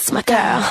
that's my girl.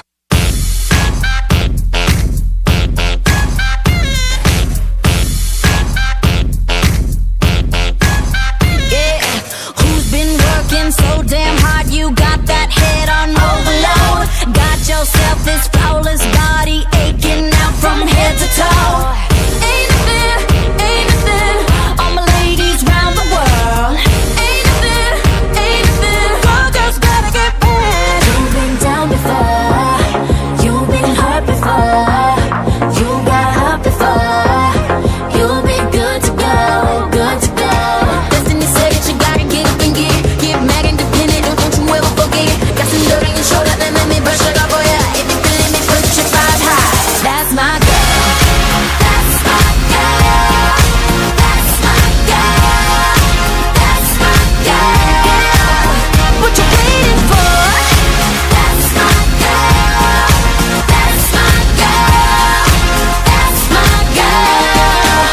So damn hard, you got that head on overload. Got yourself this flawless body aching out from head to toe. Ain't nothing, all my ladies round the world. Ain't nothing, all girls better get back. You've been down before, you've been hurt before, you got hurt before. You'll be good to go, good to go. Destiny said that you gotta get up and get mad independent, don't you ever forget. Got some dirt on your shoulder that made me brush it off for ya. If you feeling me, put your five high. That's my girl, that's my girl, that's my girl, that's my girl. What you waiting for? That's my girl, that's my girl, that's my girl.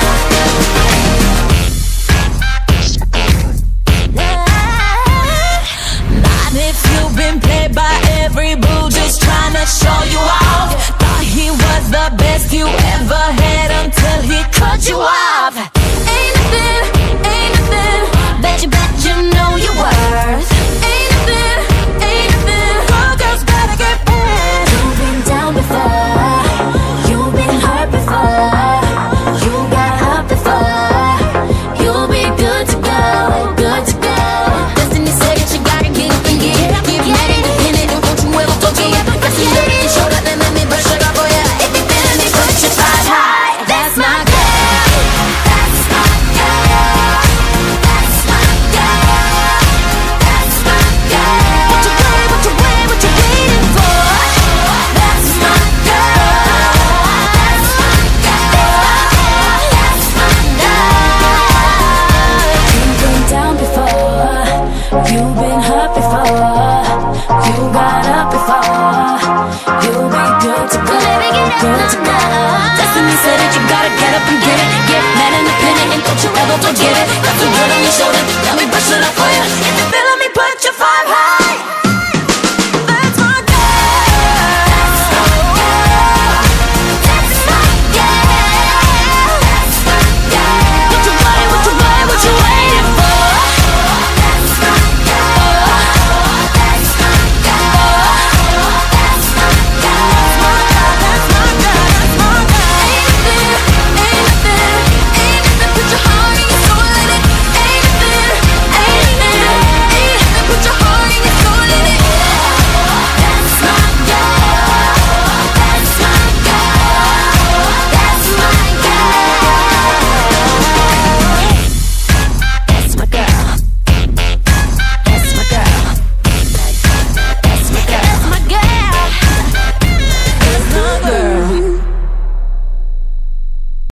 Not if you've been played by every boo, just trying to show you off. Thought he was the best you ever had until he cut you off. Ain't nothing, bet you know your worth. Ain't nothing, all girls better get back. You've been down before, you've been hurt before, you got hurt before. You'll be good to go, good to go. Destiny said that you gotta get up and get mad independent, don't you ever forget. Got some dirt on your shoulder that made me brush it off for ya. If you feeling me, put your five high. That's my girl, that's my girl, that's my girl, that's my girl. What you waiting for? That's my girl, that's my girl, that's my girl. You've been down before, you've been hurt before.